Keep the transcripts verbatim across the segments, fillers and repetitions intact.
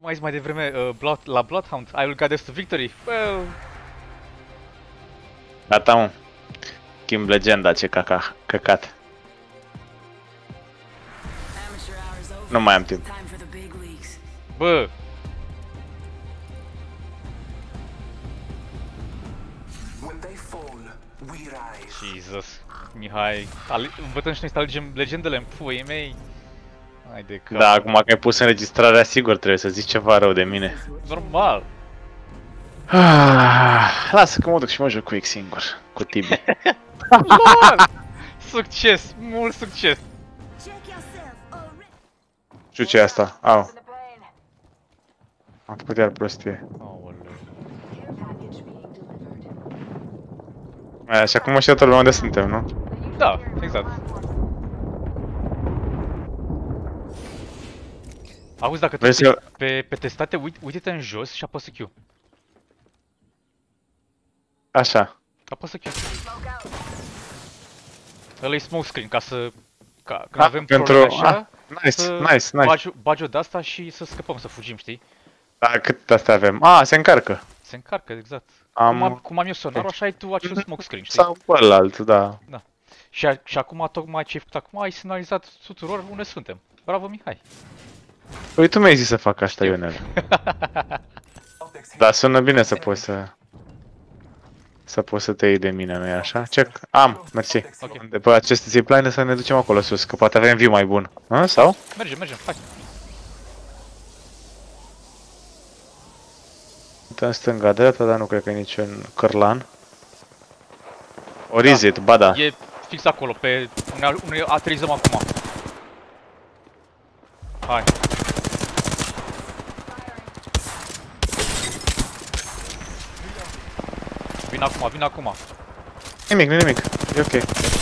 Mai zis mai devreme uh, Blood, la Bloodhound, I will guide us to victory. Well... Gata, mă. Schimb legenda, ce caca, căcat. Nu mai am timp. Bă! Jesus. Mihai, învățăm și noi să alegem legendele în puii mei. Hai de cap. Da, acum că ai pus înregistrarea, sigur trebuie să zici ceva rău de mine. Normal. Ah, lasă că mă duc și mă joc cu X singur, cu Tibi. LOL! Succes, mult succes. Știu ce e asta, au. Am făcut iar prostie. Așa cum știu toată lumea unde suntem, nu? Da, exact. Auzi, dacă tu să... pe, pe testate, uite, uite-te în jos și apasă Q. Așa. Apasă Q. Ăla-i smoke screen, ca să... Ca, când A, avem pentru... probleme așa, A, nice, să nice, nice. bagi, bagi o de-asta și să scăpăm, să fugim, știi? Da, cât de astea avem? A, se încarcă. Se încarcă, exact. Am... Cum, am, cum am eu sonarul, așa ai tu acel smoke screen, știi? Sau ălalt, da. Da. Și, a, și acum, tocmai ce ai făcut acum, ai semnalizat tuturor unde suntem. Bravo, Mihai. Păi tu mi-ai zis să fac asta, Ionel. Dar sună bine să poți să... Să poți să te iei de mine, nu-i așa? Check. Am, mersi. Okay. De pe aceste zipline să ne ducem acolo sus, că poate avem view mai bun. A, sau? Mergem, mergem, hai. În stânga, dreapta, dar nu cred că e niciun cărlan. Or is it? Ba da. E fix acolo, pe unde, unde aterizăm acum. Hai. Vin acum, vin acum. Nimic, nu nimic. E ok.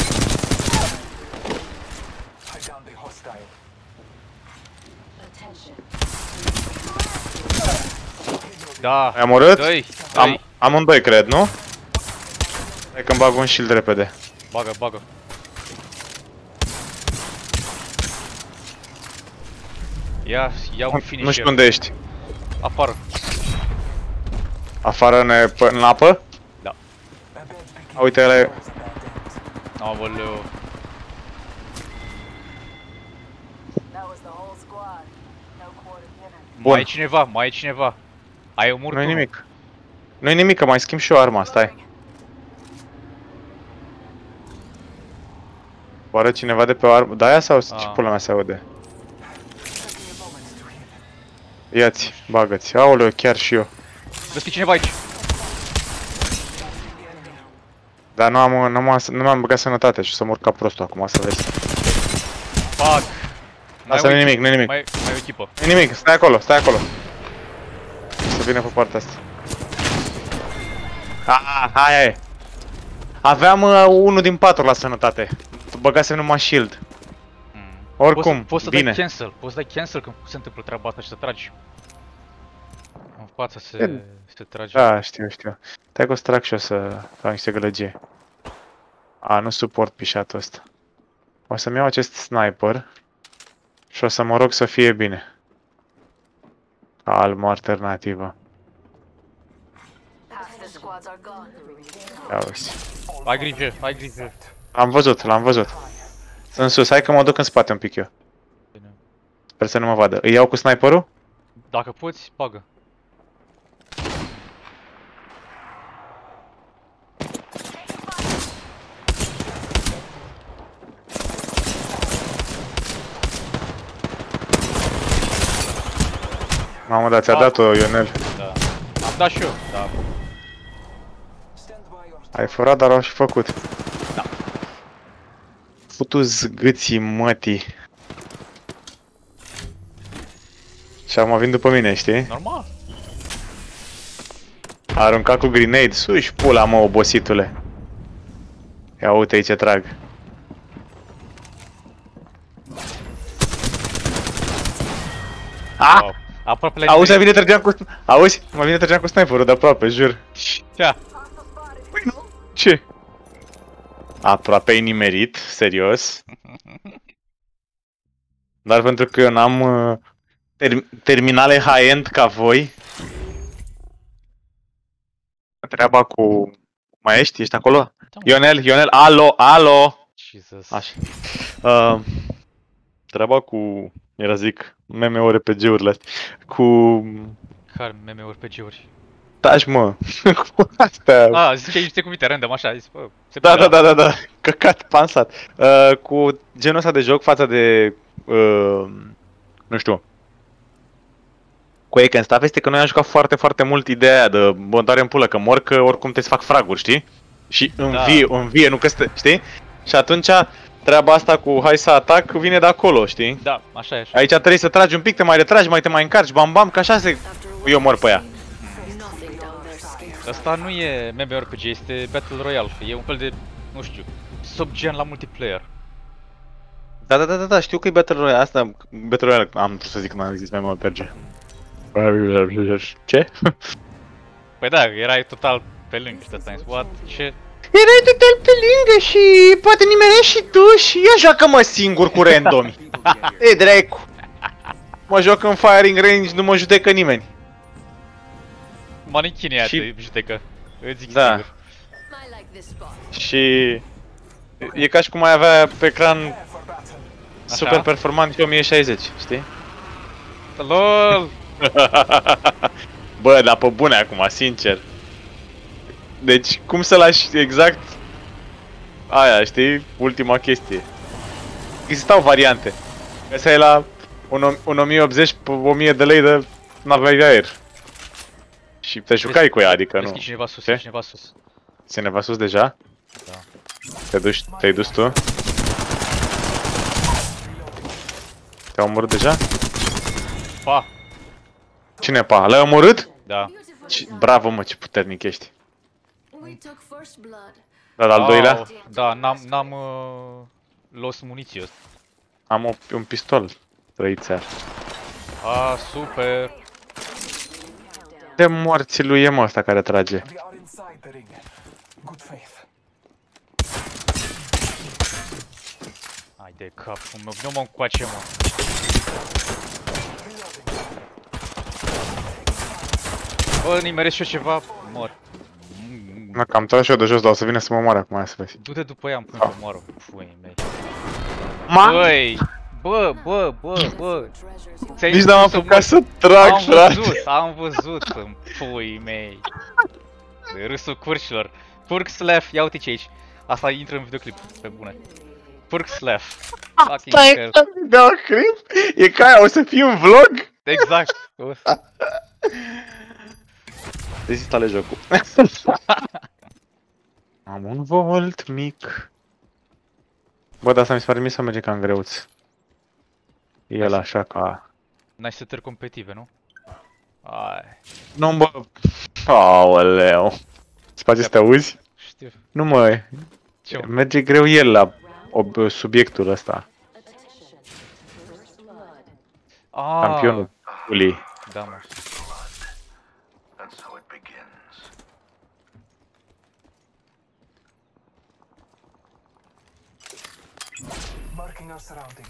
Da. Ai omorât? Dă-i, Am, dă-i. amândoi, cred, nu? Hai că-mi bag un shield repede. Bagă, bagă. Ia, ia un finisher. Nu știu unde ești. Afară. Afară în, în apă? Da. A, uite, ăla e... Aoleu. Mai e cineva, mai e cineva. Ai omorât. Nu-i nimic. Nu-i nimic, că mai schimb și eu arma, stai. Oare cineva de pe o armă? Da, aia sau ce pula mea se aude? Ia-ți, bagă-ți. Aoleu, chiar și eu. Vezi că cineva aici. Dar nu am, nu m-am, nu m-am băgat sănătate și o să mor ca prostul acum, să vezi. Fuck. Asta nu-i nimic, nu-i nimic. Mai, mai e o echipă. Nu-i nimic, stai acolo, stai acolo. Să vină pe partea asta. Ah, hai, hai. Aveam uh, unul din patru la sănătate. Băgasem numai shield. Mm. Oricum, poți, poți să bine. dai cancel, poți să dai cancel când se întâmplă treaba asta și să tragi. În față se, se trage. Da, știu, știu. Stai că o să trag și eu să fac niște gălăgie. A, nu suport pișatul ăsta. O să-mi iau acest sniper și o să mă rog să fie bine. Ca almă alternativă. Ia uzi. Ai grijă, ai grijă. L-am văzut, l-am văzut. Sunt sus, hai că mă duc în spate un pic eu. Bine. Sper să nu mă vadă. Îi iau cu sniperul? Dacă poți, bagă. Mamă, da, ți-a dat-o, Ionel. Da. Am dat și eu, da. Ai furat, dar au și făcut. Da. Futu zgâții mătii. Și acum vin după mine, știi? Normal. A aruncat cu grenade. Suși pula, mă, obositule. Ia uite aici ce trag. Ah! Wow. Aproape la Auzi, mai bine trăgeam cu... Auzi? Mai bine trăgeam cu sniperul de aproape, jur. Ce? Păi nu? Ce? Aproape-i nimerit, serios. Dar pentru că eu n-am... ter terminale high-end ca voi. Treaba cu... Mai ești? Ești acolo? Da, mă. Ionel, Ionel, alo, alo! Jesus. Așa. Uh, treaba cu... Era zic, meme-uri R P G-urile astea. Cu... Care meme R P G-uri? Taci, mă! Cu astea... Ah, ziceai niște cuvinte random, așa, ai zis, bă, se Da, da, părea. da, da, da. Căcat, pansat. Uh, cu genul ăsta de joc față de... Uh, nu știu... Quake and stuff este că noi am jucat foarte, foarte mult ideea aia de bă, doare în pulă, că mor că oricum te fac fraguri, știi? Și învie, da. învie, nu că stă, știi? Și atunci treaba asta cu hai să atac vine de acolo, știi? Da, așa e, așa. Aici trebuie să tragi un pic, te mai retragi, mai te mai încarci, bam bam, că așa se... Eu mor pe ea. Asta nu e M M O R P G, este Battle Royale, e un fel de, nu știu, subgen la multiplayer. Da, da, da, da, da, știu că e Battle Royale, asta, Battle Royale, am vrut să zic că n-am zis M M O R P G. Ce? Păi da, erai total pe lângă și de what? Ce? Erai total pe lângă și poate nimerești și tu și ia joacă-mă singur cu randomi. E dracu. Mă joc în firing range, nu mă judecă nimeni. Manichinii aia Și- te judecă, îți zic Da. singur. Și e ca și cum ai avea pe ecran super performant și o mie șaizeci, știi? LOL! Bă, dar pe bune acum, sincer. Deci, cum să lași exact aia, știi? Ultima chestie. Existau variante. Asta e la un, o- un o mie optzeci pe o mie de lei de n-aveai aer. Și te jucai cu ea, adică Vezi nu. că e cineva sus, Ce? e cineva sus. Cineva sus deja? Da. Te duci, te-ai dus tu? Te-au omorât deja? Pa! Cine pa? L-ai omorât? Da. Ce- Bravo, mă, ce puternic ești. We took first blood. Dar al doilea? Au, da, n-am, n-am uh, los muniție ăsta. Am o, un pistol. Trăițear. Ah, super! De morții lui e mă ăsta care trage. We are inside the ring. Good faith. Hai de capul meu, nu mă încoace, mă. Bă, nimeresc și eu ceva, mor. Na, cam tras și eu de jos, dar o să vină să mă omoare acum, ia să vezi. Du-te după ea, îmi pun pe moară, puii mei. Ma? Băi! Bă, bă, bă, bă! Ți-ai Nici n-am spus-o, apucat mă. să trag, Am frate. văzut, am văzut în puii mei. De râsul curcilor. Purk Slav, ia uite ce aici. Asta intră în videoclip, pe bune. Purk Slav. Fucking Stai, hell. da, clip? E ca aia, o să fie un vlog? Exact. Uf. Dezinstale jocul. Am un volt mic. Bă, dar asta mi se pare mie să merge ca în greuț. El așa ca... N-ai setări competitive, nu? Ai, Nu, bă... Aoleu. Îți place să te auzi? știu. Nu, mă, Ce mă? merge greu el la ob- subiectul ăsta. Ah, Campionul Uli. da, mă. That's how it begins. Marking our surroundings.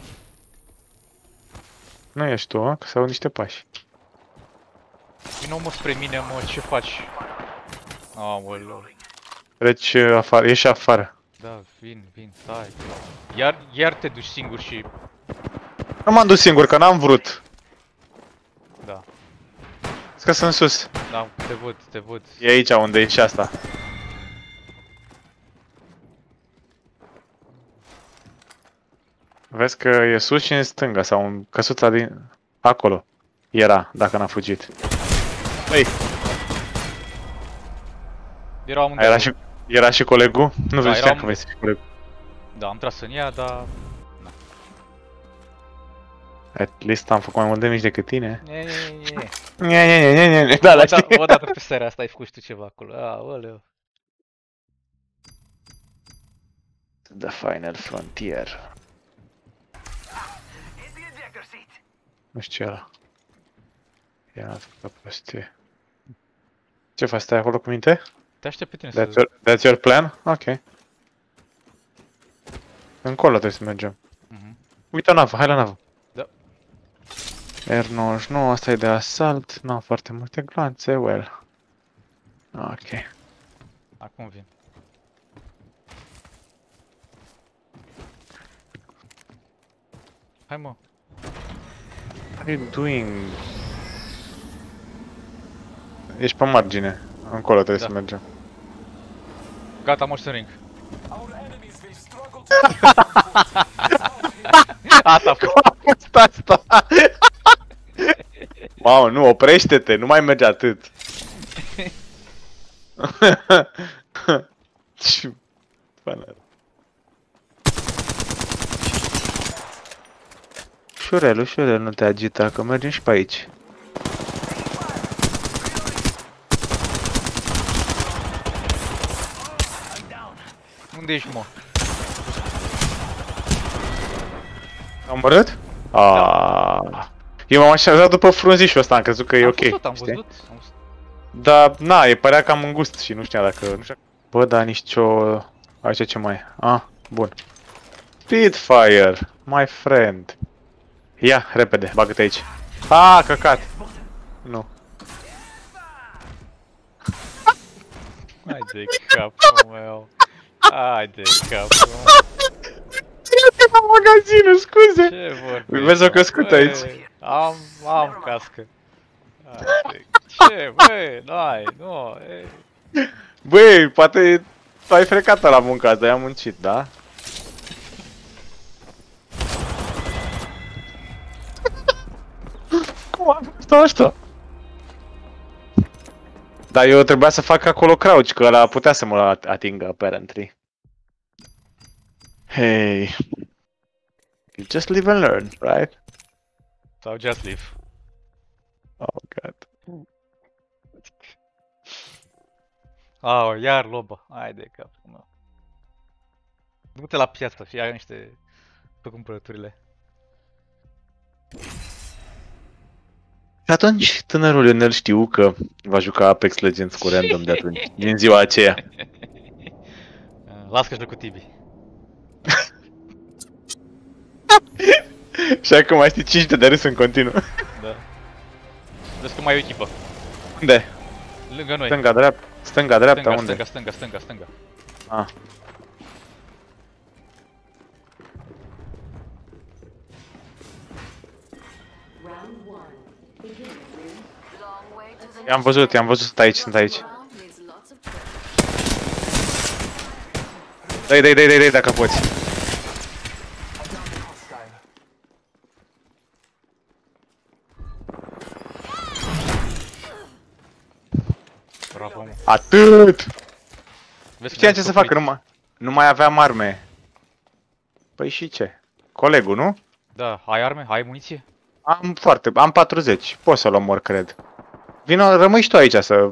Nu ești tu, că s-au niște pași. Vino mă spre mine, mă, ce faci? Aoleu. Treci uh, afară, ieși afară. Da, vin, vin, stai. Iar, iar te duci singur și... Nu m-am dus singur, că n-am vrut. Da, Zic că sunt sus. da, te văd, te văd. E aici unde e și asta. Vezi că e sus și în stânga, sau în căsuța din... Acolo. Era, dacă n-a fugit. Băi, Erau amândouă. era și, era și colegul? Nu Da, da, știa eram- că vei să și colegul. Da, am tras în ea, dar... At least am făcut mai mult de mici decât tine. E, e, e. Nie, nie, nie, nie, nie, da, la O, da, știi. o dată pe seara asta ai făcut și tu ceva acolo. Aoleu. The Final Frontier. Nu știu ce era. Ia făcut prostie. Ce faci, stai acolo cu minte? Te aștept pe tine That's să... your, that's your plan? Ok. Încolo trebuie să mergem. Mhm. Uite o navă, hai la navă. Da. R nouăzeci și nouă, asta e de asalt, n-am foarte multe glanțe, well. Ok. Acum vin. Hai mă. What are you doing? Ești pe margine. Încolo trebuie Da. să mergem. Gata, moștenic. Our enemies will struggle to Asta a fost. Asta, asta. Mamă, nu, oprește-te, nu mai merge atât. Ce banal. Șurel, ușurel, nu te agita, că mergem și pe aici. Unde ești, mă? Am omorât? Aaaa. Eu m-am așezat după frunzișul ăsta, am crezut că e Am ok. văzut, am știi? văzut. Am văzut. Da, na, e părea cam îngust și nu știam dacă... Nu știu. Bă, dar nicio... Aici ce mai e? Ah, bun. Spitfire, my friend. Ia, repede, bagă-te aici. Ah, căcat. Nu. Hai de capul meu. Hai de capul meu. La magazinul, scuze. Ce vorbești? Vezi o căscută Băi, aici. Am, am cască. Hai de- Ce, băi, n-ai, nu, ei. Băi, poate ai frecat la muncă azi, dar i-am muncit, da? Cum a fost asta? Dar eu trebuia să fac acolo crouch, că ăla putea să mă atingă, apparently. Hey. You just live and learn, right? Sau just leave. Oh, God. Au, iar loba. Hai de capul meu. Du-te la piață și ai niște pe cumpărăturile. Și atunci, tânărul Ionel știu că va juca Apex Legends cu random de atunci, din ziua aceea. Las că-și cu Tibi. Și acum mai știi cinci de râs în continuu. Da. Vezi că mai e o echipă. Unde? Lângă noi. Stânga, dreapta. Stânga, dreapta, stânga, unde? stânga, stânga, stânga, stânga. Ah. Long way to the I-am văzut, i-am văzut, sunt aici, sunt aici. round needs lots of practice. Dai, dai, dai, dai, dai, dacă poți. hostile. Bravo, mă. Atât! Vezi că Știam mi-am ce să descoperit. fac, nu mai, nu mai aveam arme. Păi și ce? Colegul, nu? Da, ai arme? Ai muniție? Am foarte, am patruzeci, pot să-l omor, cred. Vino, rămâi și tu aici să...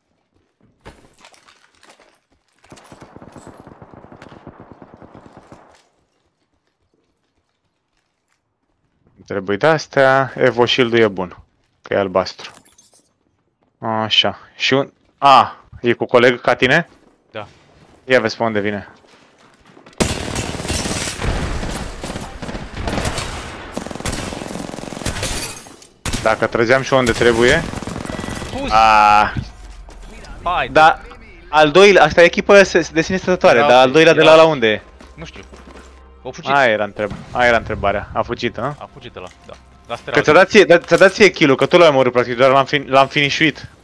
Trebuie de-astea, Evo Shield-ul e bun, că e albastru. Așa, și un... A, e cu coleg ca tine? Da. Ia vezi pe unde vine. Dacă trăgeam și unde trebuie... Pus! A, Hai, da, al doilea, asta e echipă se- de sine stătătoare, Era dar al ok, doilea de era la la ok. unde e? Nu știu. O fugit. Aia era, întreb aia era întrebarea, a fugit, hă? A fugit ăla, da. Dar Că ți-a dat ție, da, ți-a dat ție kill-ul, că tu l-ai omorât practic, doar l-am fin- l-am finișuit.